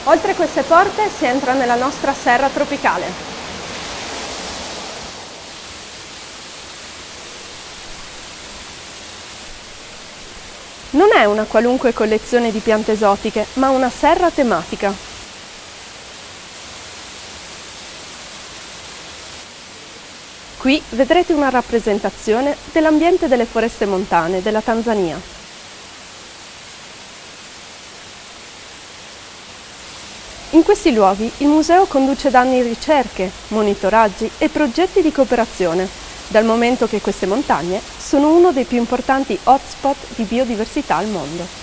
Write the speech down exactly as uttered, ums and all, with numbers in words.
Oltre queste porte si entra nella nostra serra tropicale. Non è una qualunque collezione di piante esotiche, ma una serra tematica. Qui vedrete una rappresentazione dell'ambiente delle foreste montane della Tanzania. In questi luoghi il museo conduce da anni ricerche, monitoraggi e progetti di cooperazione, dal momento che queste montagne sono uno dei più importanti hotspot di biodiversità al mondo.